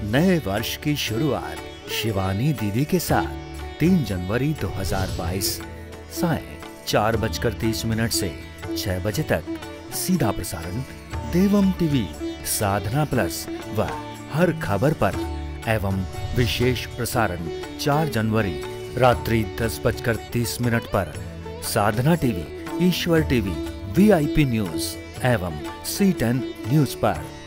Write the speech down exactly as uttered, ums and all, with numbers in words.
नए वर्ष की शुरुआत शिवानी दीदी के साथ तीन जनवरी दो हज़ार बाईस साय चार बजकर तीस मिनट से छह बजे तक सीधा प्रसारण देवम टीवी, साधना प्लस व हर खबर पर एवं विशेष प्रसारण चार जनवरी रात्रि दस बजकर तीस मिनट पर Sadhna TV, Ishwar TV, VIP news एवं सी टेन न्यूज पर।